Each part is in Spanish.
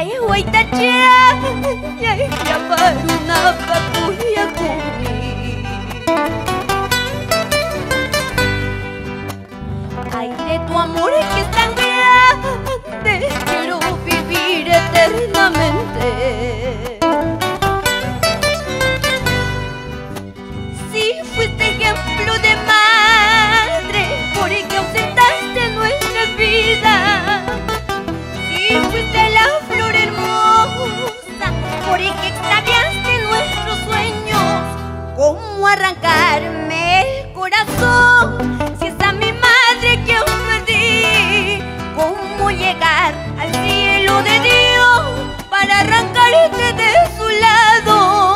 Yay huaytacha, yay yaparuna papuya kuni. Ay, de tu amor que es tan grande, quiero vivir eternamente. Si fuiste ejemplo de madre, porque ausentaste nuestra vida. Si fuiste la flor hermosa, porque extraviaste nuestros sueños. ¿Cómo arrancarme el corazón si es a mi madre que os perdí? ¿Cómo llegar al cielo de Dios para arrancarte de su lado?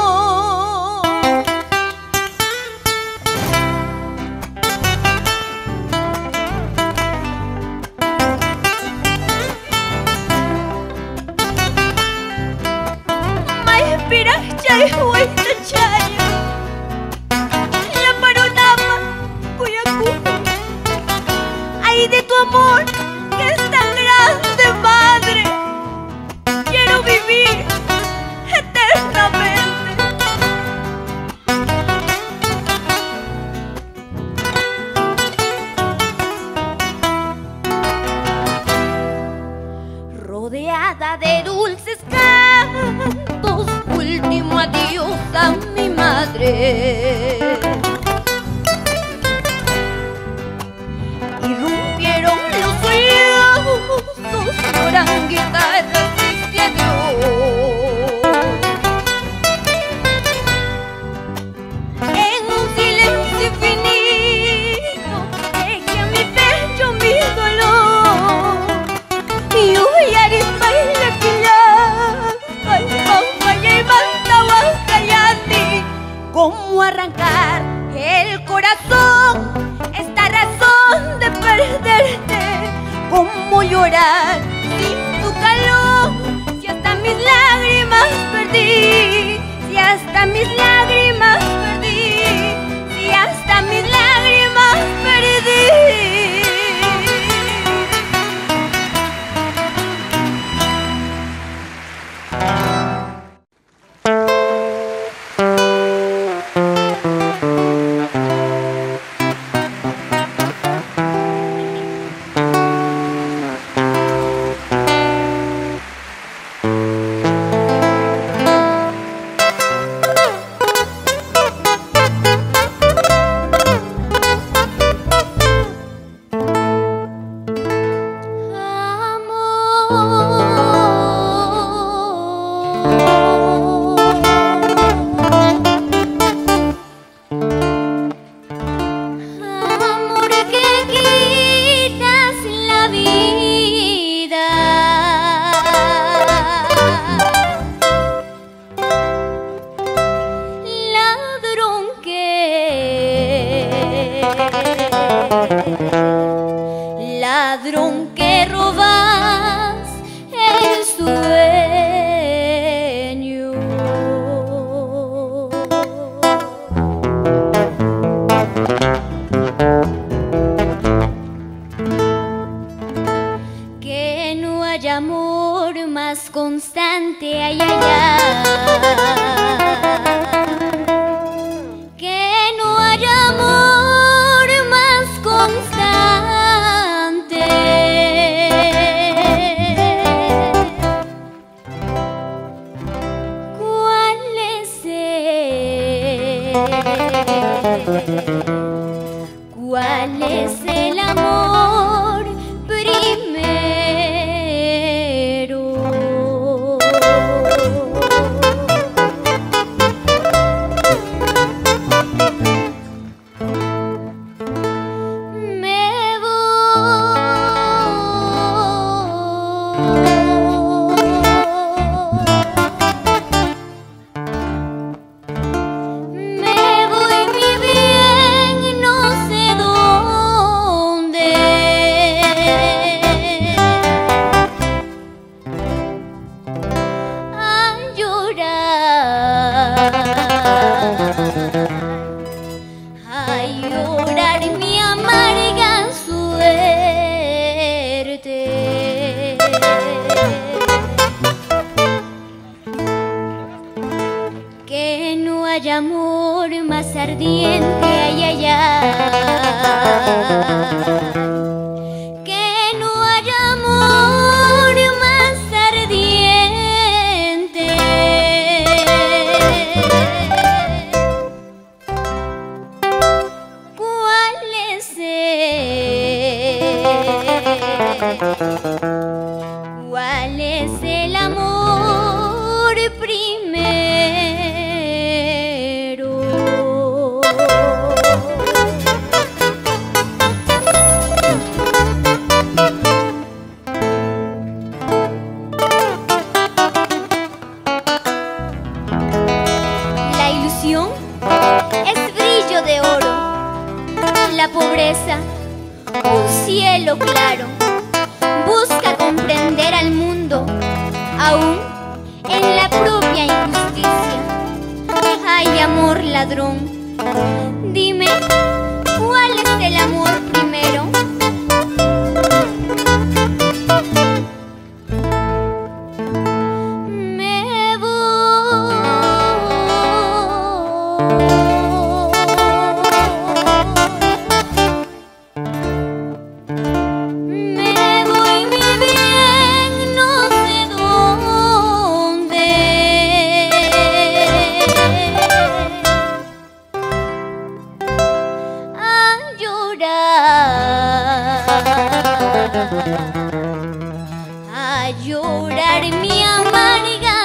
Chay huaytachaya, yaparunapa kuyakuni. Ay, de tu amor que es tan grande, madre, quiero vivir eternamente. Rodeada de dulces cantos, último adiós a mi madre. Irrumpieron los sollozos, lloran guitarras y se adiós. En un silencio infinito dejé a mi pecho mi dolor. Y hoy arispa y la ¿cómo arrancar el corazón esta razón de perderte? ¿Cómo llorar sin tu calor? Si hasta mis lágrimas perdí, si hasta mis lágrimas perdí, si hasta mis lágrimas perdí. Ladrón que robas el sueño. Que no haya amor más constante, ay, ay, ay. Que no haya amor más constante. ¿Cuál es ¿Cuál es el amor primero? ardiente, ay, ay, ay. Que no haya amor más ardiente. ¿Cuál es ¿Cuál es el amor primero? La ilusión es brillo de oro, la pobreza un cielo claro. Busca comprender al mundo, aún en la propia injusticia. Ay, amor ladrón, dime, ¿cuál es el amor primero? Me voy. A llorar mi amarga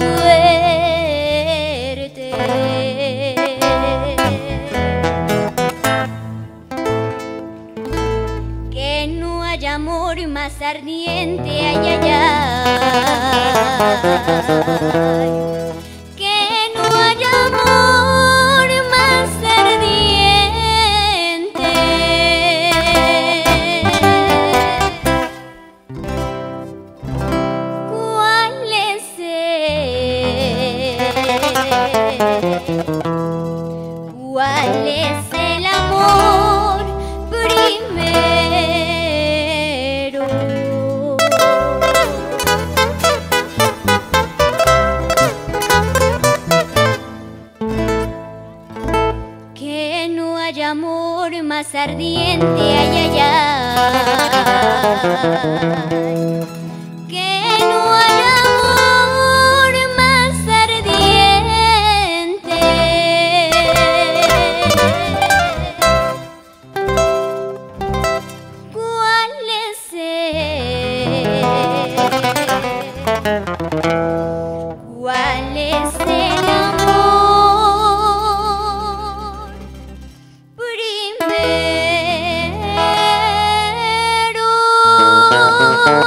suerte. Que no haya amor más ardiente, ay, ay, ay. Que no haya amor más ardiente. ¿Cuál es el amor primero? Que no haya amor más ardiente, ay, ay, ay. Que no haya amor más ardiente. ¿Cuál es ¿Cuál es el amor primero?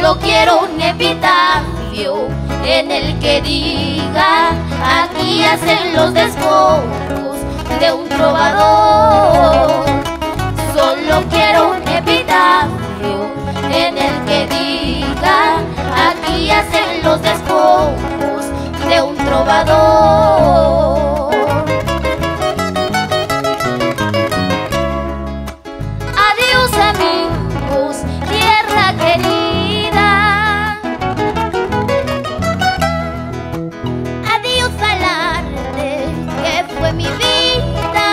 Solo quiero un epitafio en el que diga: aquí yacen los despojos de un trovador. Solo quiero un epitafio en el que diga: aquí yacen los despojos de un trovador. Adiós amigos, tierra querida. Adiós al arte que fue mi vida.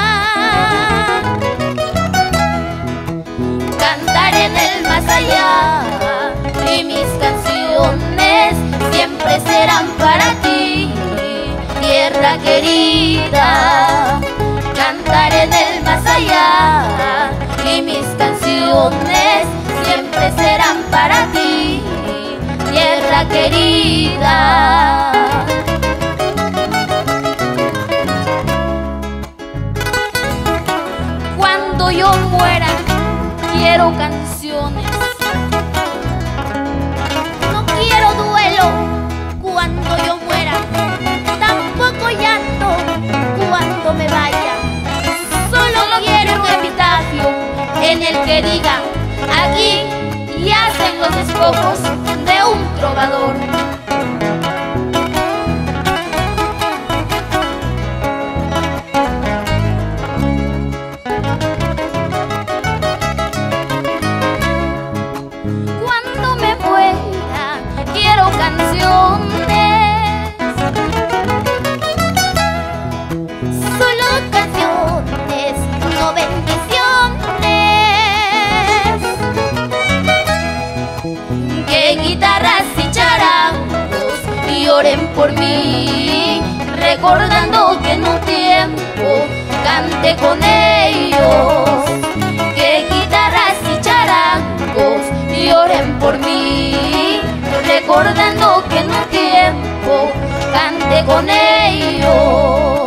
Cantaré en el más allá y mis canciones siempre serán para ti, tierra querida. Cantaré en el más allá y mis canciones siempre serán para ti, tierra querida. Cuando yo muera, quiero canciones. No quiero duelo cuando yo muera, tampoco llanto cuando me vaya. Solo quiero un epitafio en el que diga: aquí yacen los despojos de un trovador. Cuando me muera, quiero canciones. Solo canciones, no bendiciones. Que guitarras y charangos lloren por mí, recordando que en un tiempo canté con ellos. Que guitarras y charangos lloren por mí, recordando que en un tiempo canté con ellos.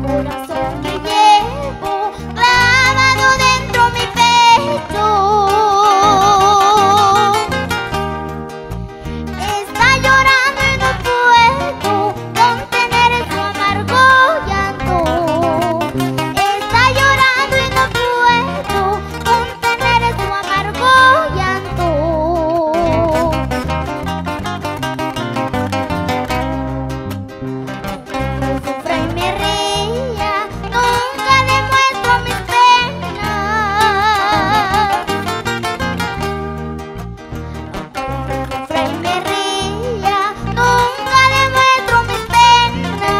corazón que llevo clavado dentro mi pecho está llorando y no puedo contener su amargo llanto. Está llorando y no puedo contener su amargo llanto. Sufra y me ría, nunca demuestro mis penas. Sufra y me ría, nunca demuestro mis penas.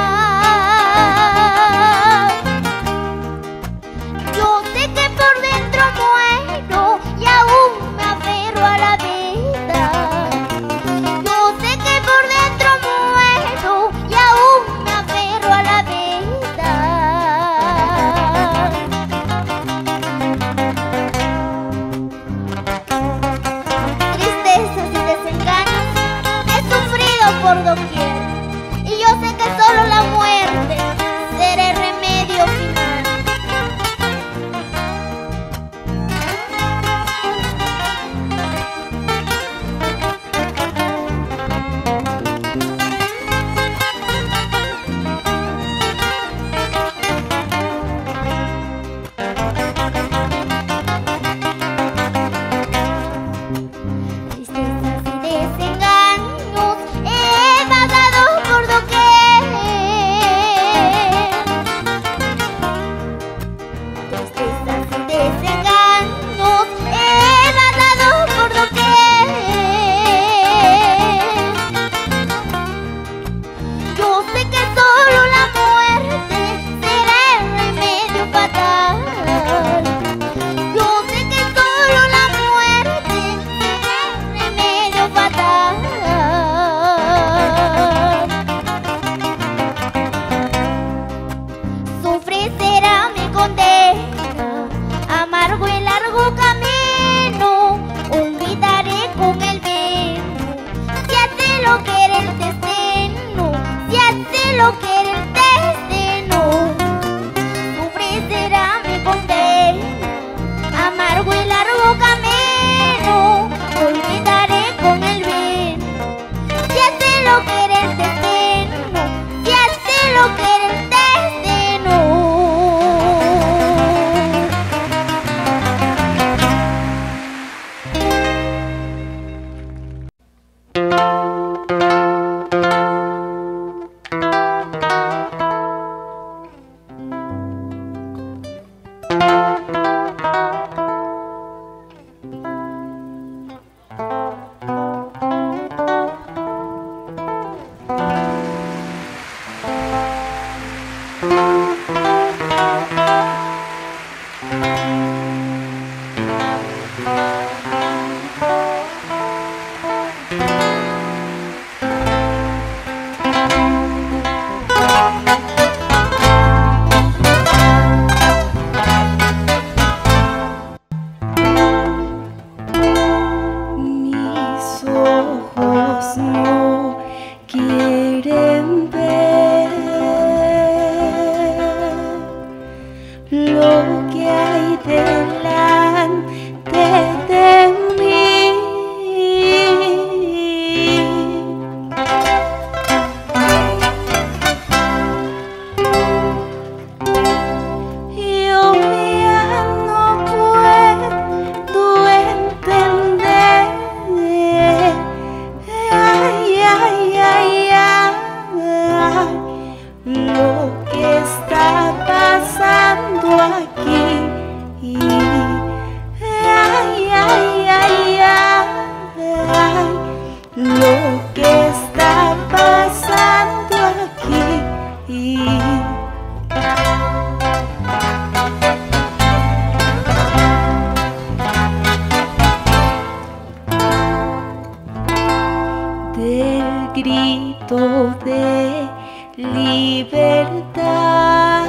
Yo sé que por dentro muero y aún me aferro a la vida. Yo sé que por dentro muero y aún me aferro a la vida. Tristezas y desengaños he sufrido por doquier, y yo sé que solo la muerte será el remedio final. Tristezas y desengaños he pasado por doquier. Tristezas y desengaños he pasado por doquier. Yo sé que solo la muerte será el remedio fatal. Yo sé que solo la muerte será el remedio fatal. Sufrir será mi condena, amargo y largo camino, olvidaré con el vino, si hace lo que era el destino, si hace lo que era el destino. Sufrir será mi condena, amargo y largo camino, olvidaré con el vino, si hace lo que era el destino, si hace lo que era el destino. Mis ojos no quieren ver lo que hay delante de mí. Yo ya no puedo entender. Ay, ay, ay, ay, lo que está pasando aquí. Ay, ay, ay, ay, lo que está pasando aquí. Del grito de libertad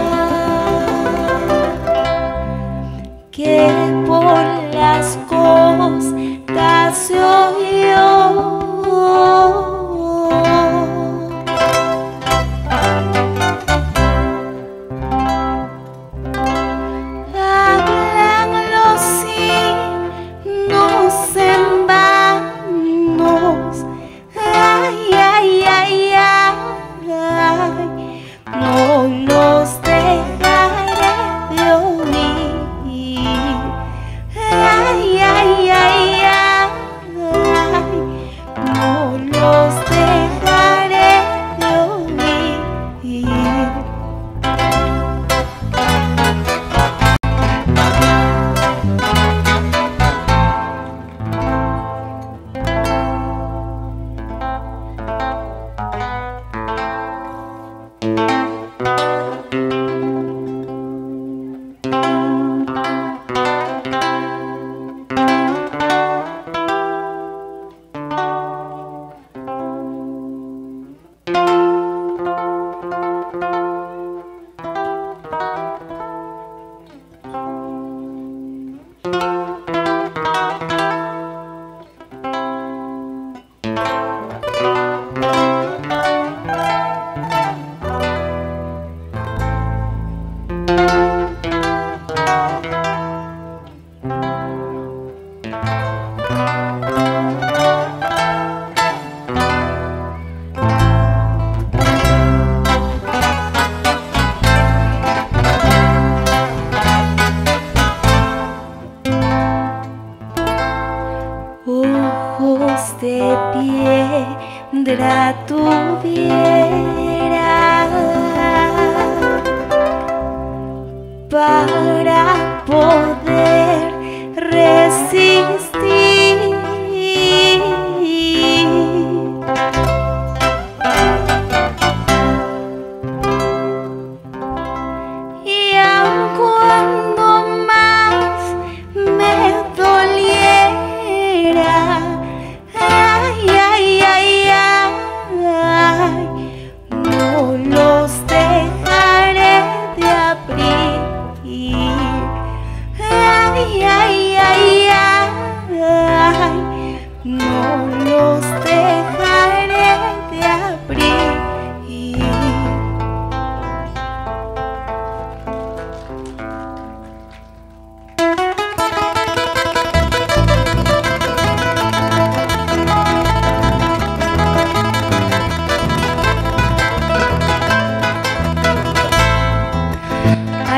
que por las costas se oyó.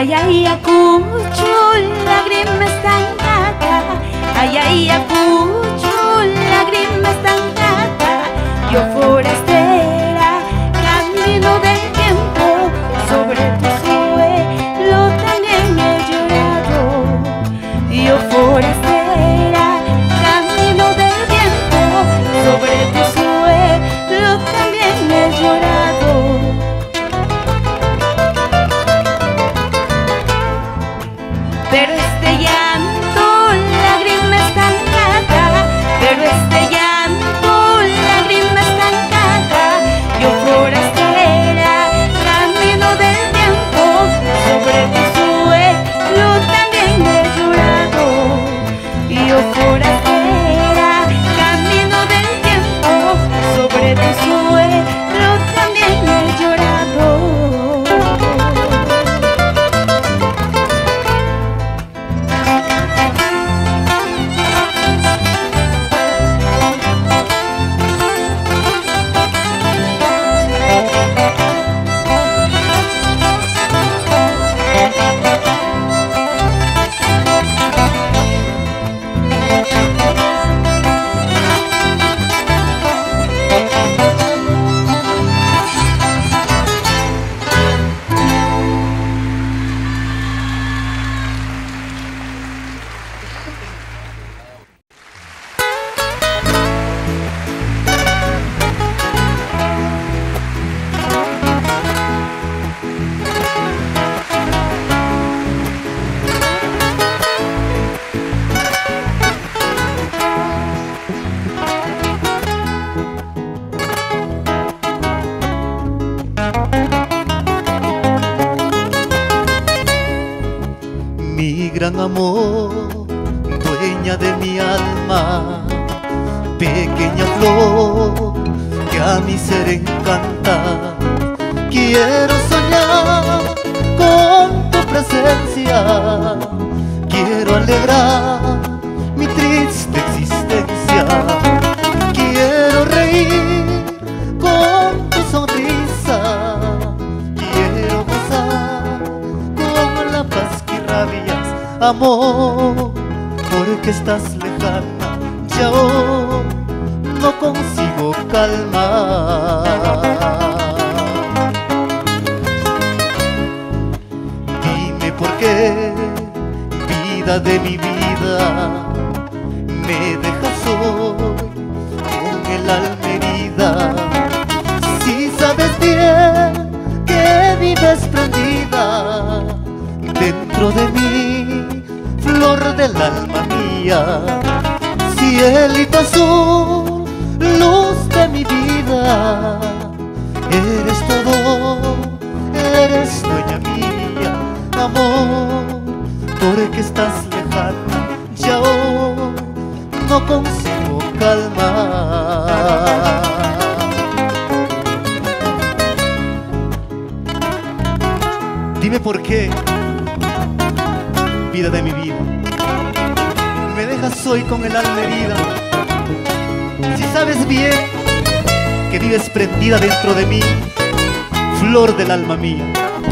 Ay, ay, acucho, lágrima estancada. Ay, ay, acucho, lágrima estancada. Yo forastera, camino del tiempo, sobre tu suelo también he llorado. Yo forastera, camino del tiempo, sobre tu suelo también he llorado. Pero este llanto, lágrima estancada. Pero este llanto, lágrima estancada. Yo forastera, camino del tiempo, sobre tu suelo también he llorado. Yo forastera, camino del tiempo, sobre tu suelo también he llorado. Mi gran amor, dueña de mi alma, pequeña flor que a mi ser encanta. Quiero soñar con tu presencia, quiero alegrar mi triste existencia. Quiero reír con tu sonrisa, quiero gozar con la paz que irradias, amor, porque estás lejana, ya hoy no consigo calma. Dime por qué, vida de mi vida, me dejas hoy con el alma herida. Si sabes bien que vives prendida dentro de mí, flor del alma mía, cielito azul, luz de mi vida, eres todo, eres dueña mía, amor, porque estás lejana, ya hoy no consigo calma. Dime por qué, vida de mi vida, me dejas hoy con el alma herida. Si sabes bien que vives prendida dentro de mí, flor del alma mía.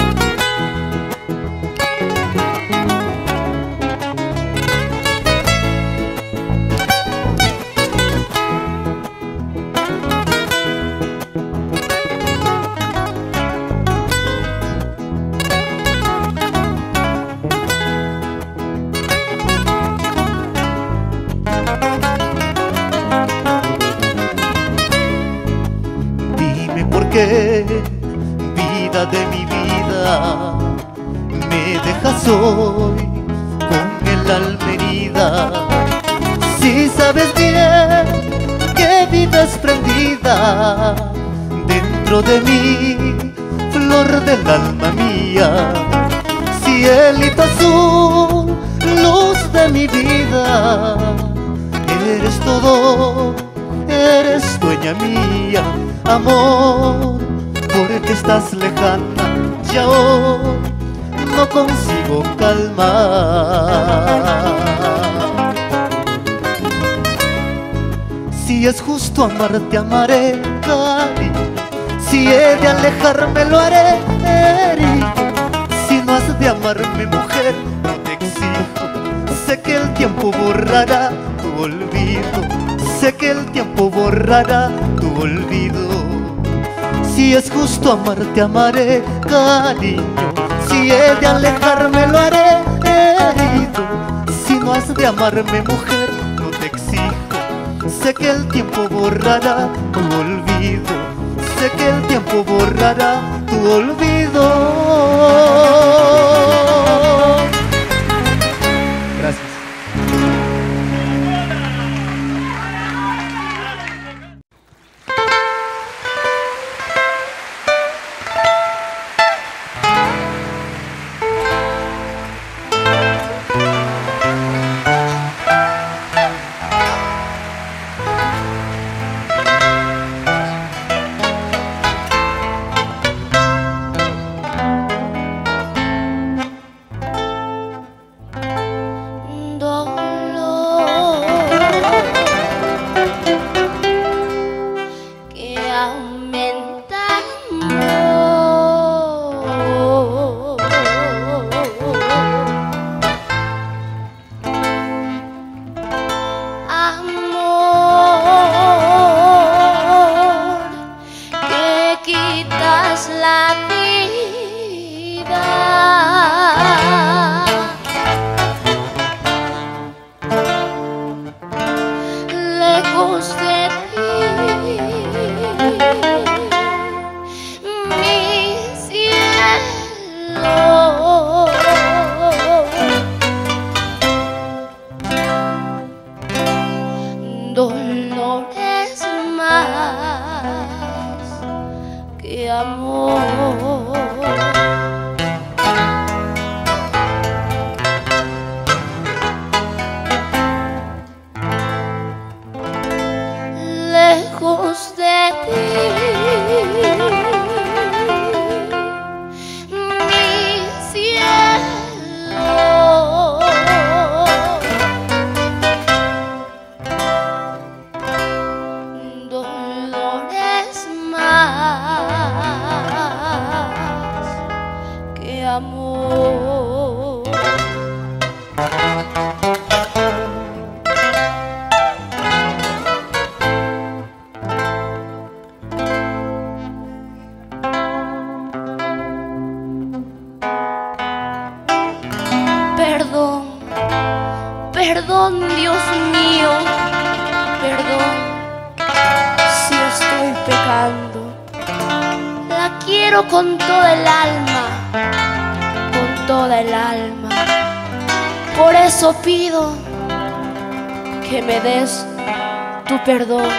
Porque, vida de mi vida, me dejas hoy con el alma herida. Si sabes bien que vives prendida dentro de mí, flor del alma mía, cielito azul, luz de mi vida, eres todo, eres dueña mía, amor, porque estás lejana, ya hoy no consigo calmar. Si es justo amarte, amaré, cariño. Si he de alejarme, lo haré, herido. Si no has de amarme, borrará tu olvido. Sé que el tiempo borrará tu olvido. Si es justo amarte, amaré, cariño. Si he de alejarme, lo haré, herido. Si no has de amarme, mujer, no te exijo. Sé que el tiempo borrará tu olvido. Sé que el tiempo borrará tu olvido. Gracias. Perdón, Dios mío, perdón si estoy pecando. La quiero con toda el alma, con toda el alma. Por eso pido que me des tu perdón.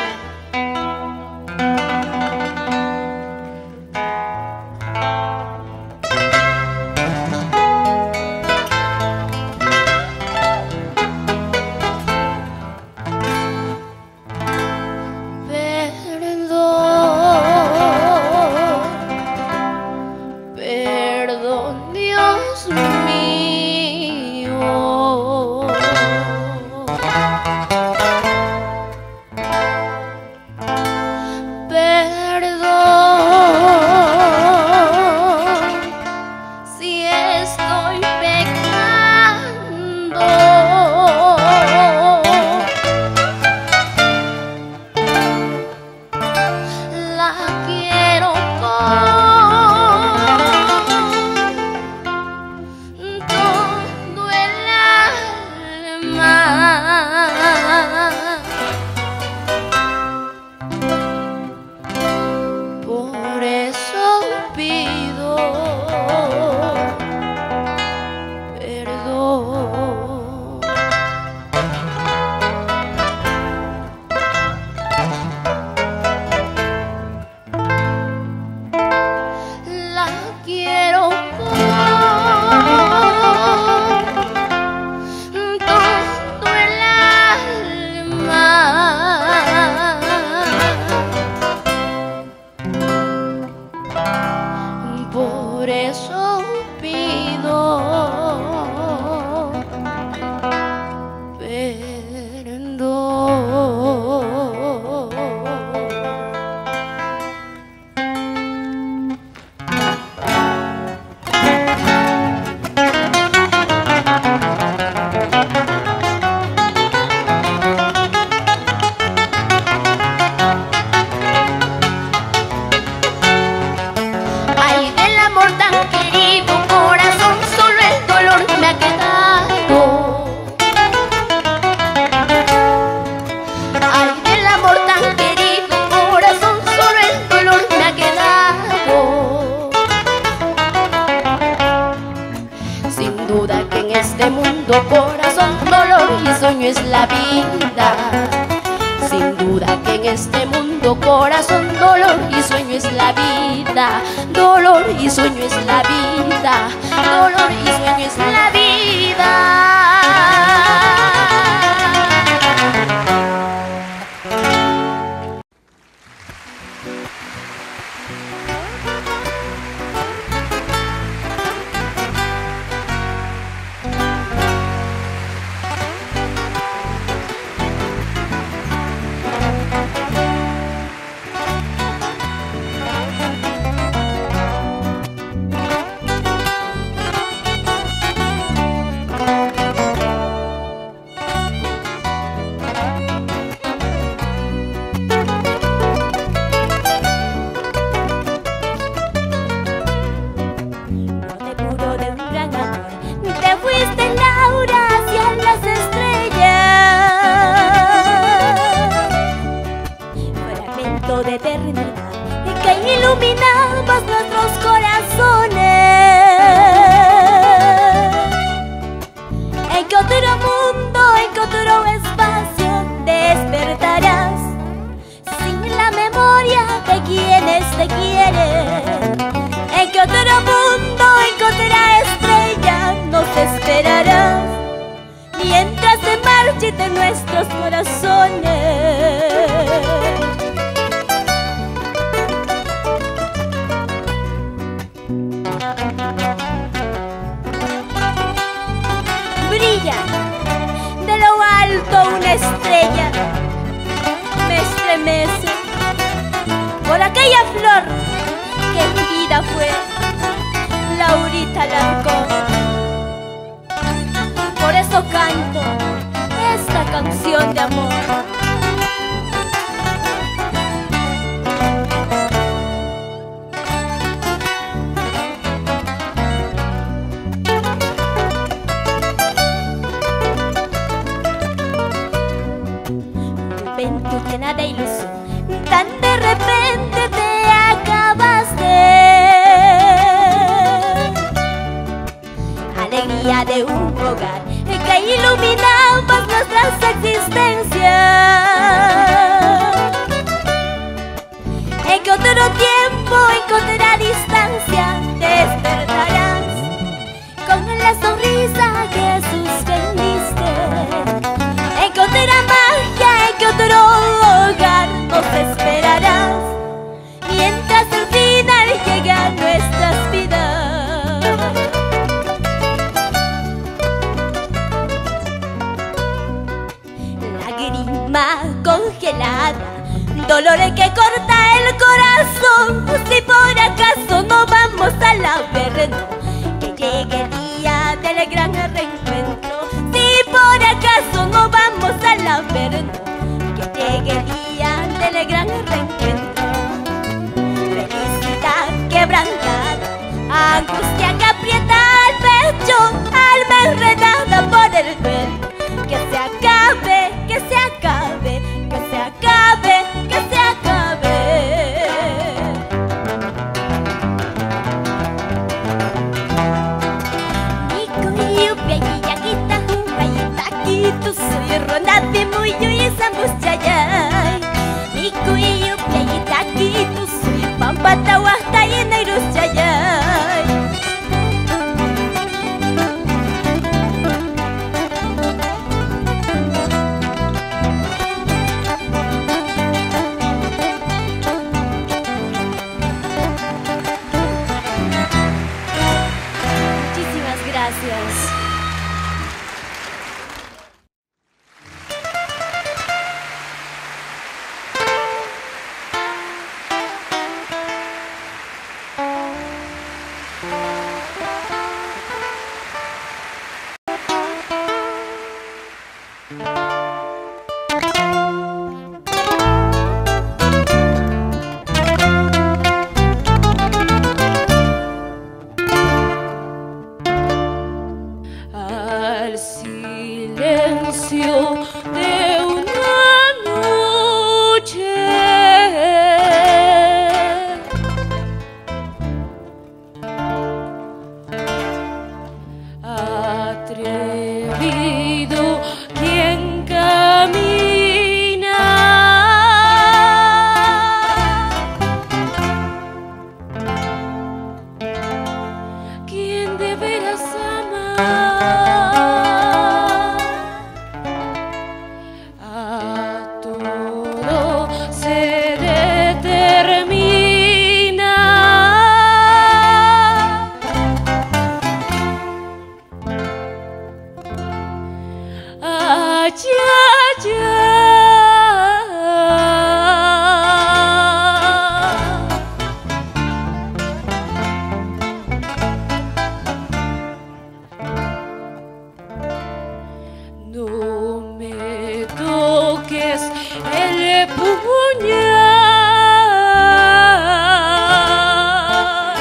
en este mundo, corazón, dolor y sueño es la vida. Sin duda que en este mundo, corazón, dolor y sueño es la vida. Dolor y sueño es la vida. Dolor y sueño es la vida. De eternidad que iluminabas nuestros corazones. En que otro mundo, en que otro espacio despertarás, sin la memoria de quienes te quieren. En que otro mundo, en que otra estrella nos esperarás, mientras se marchiten nuestros corazones. Brilla de lo alto una estrella, me estremece por aquella flor que en vida fue Laurita Alarcón. Por eso canto esta canción de amor. Juventud llena de ilusión, tan de repente te acabaste. Alegría de un hogar que iluminabas nuestras existencias. En que otro tiempo, en que otra distancia despertarás con la sonrisa que Jesús vendiste. En que otra magia, en que otro hogar nos esperarás, mientras el final llega a nuestras vidas. Lágrima congelada, dolor que corta el corazón. Si por acaso no vamos al averno, que llegue el día del gran reencuentro. Si por acaso no vamos al averno, que llegue el día del gran reencuentro. Felicidad quebrantada, angustia que aprieta el pecho, alma enredada por el duelo. Que se acabe, que se acabe, que se acabe, que se acabe. Tu soy ronate muy yo y esa muchayay. Mi cuello playita aquí tu soy pampata hasta y en chayay. Muchísimas gracias. Al silencio de una noche, atrevido de veras amar. A todo se determina. Ay, ay, ay. No me toques el puñal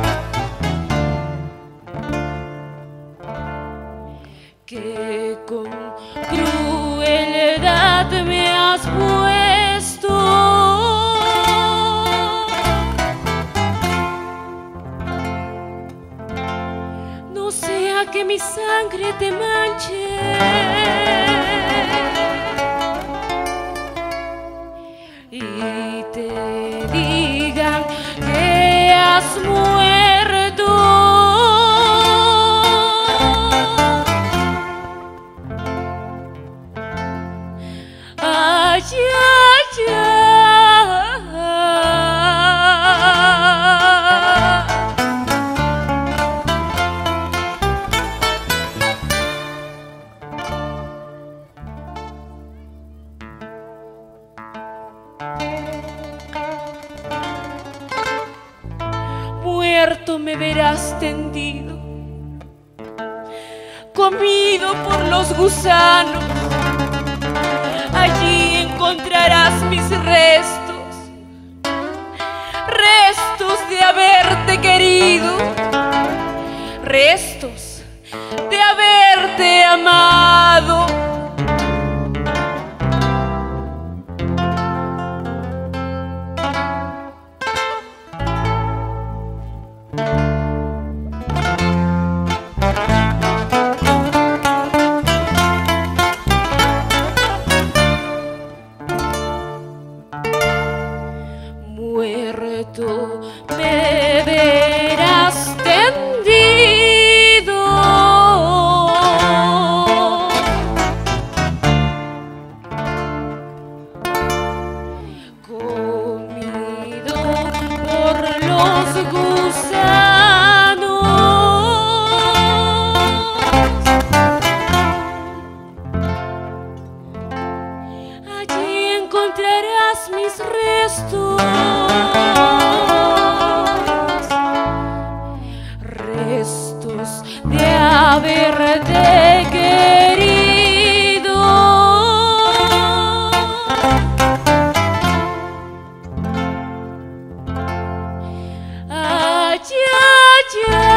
que con crueldad me has puesto. No sea que mi sangre te manche y te digan que has muerto. Ay, ay, ay. Muerto me verás tendido, comido por los gusanos. Allí encontrarás mis restos, restos de haberte querido, restos de haberte amado. Muerto me verás tendido, comido por los gusanos. Allí encontrarás mis restos, restos de haberte querido. Ay, ay, ay.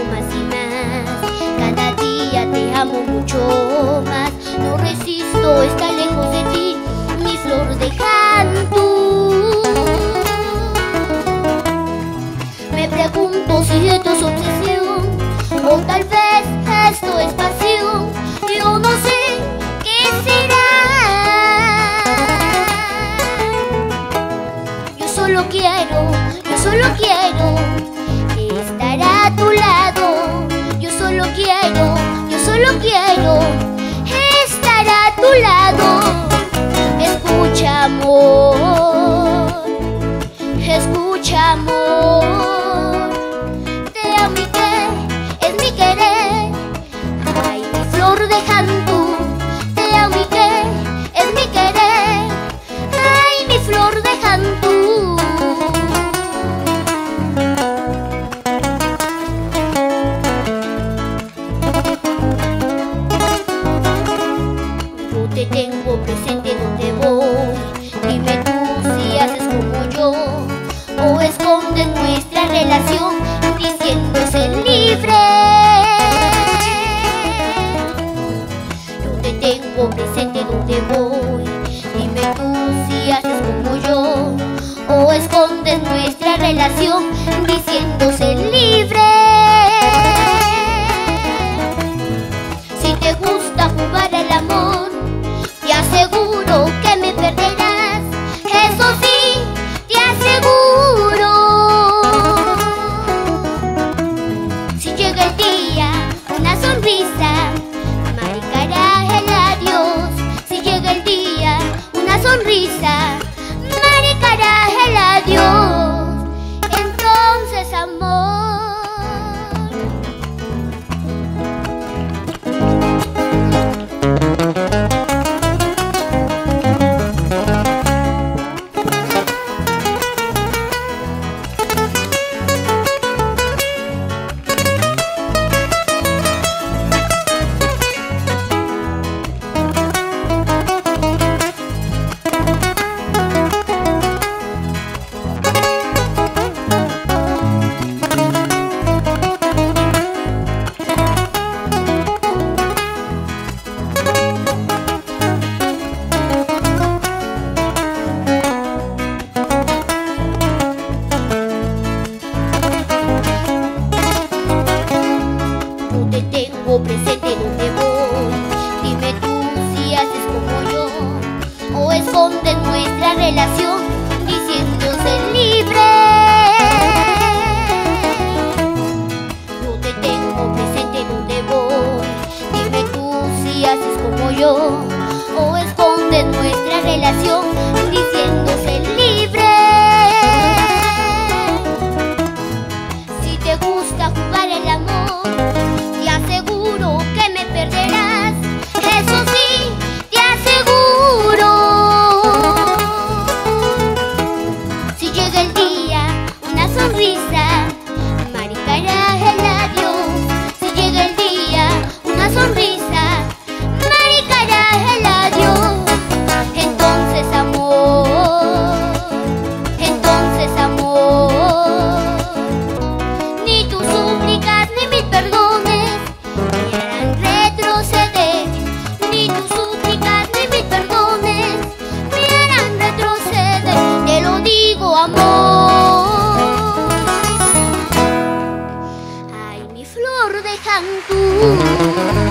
más y más. Cada día te amo mucho más. No resisto estar lejos de ti, mi flor de canto. Me pregunto si esto es obsesión o tal vez esto es pasión. Yo no sé qué será. Yo solo quiero estar a tu lado. Yo solo quiero estar a tu lado. Escucha, amor, escucha, amor. Te amo y que es mi querer. Ay, mi flor de canto. Te amo y que es mi querer. Ay, mi flor de canto. Te tengo presente donde voy. Dime tú si haces como yo o escondes nuestra relación diciéndose libre. Yo te tengo presente donde voy. Dime tú si haces como yo o escondes nuestra relación diciéndose libre. Si te gusta jugar al amor, te aseguro que me perderás, eso sí, te aseguro. Si llega el día, una sonrisa marcará el adiós. Si llega el día, una sonrisa marcará el adiós. Entonces, amor, te tengo presente donde voy. Dime tú si haces como yo o escondes nuestra relación diciéndose libre. Yo te tengo presente donde voy. Dime tú si haces como yo o escondes nuestra relación diciéndose libre. Si te gusta jugar el amor, te aseguro que me perderás, eso sí, te aseguro. Si llega el día, una sonrisa marcará el adiós. Si llega el día, una sonrisa marcará el adiós. Entonces, amor, ni tus súplicas ni mis perdones me harán retroceder. Ni tus súplicas ni mis perdones me harán retroceder. Te lo digo, amor. Ay, mi flor de canto.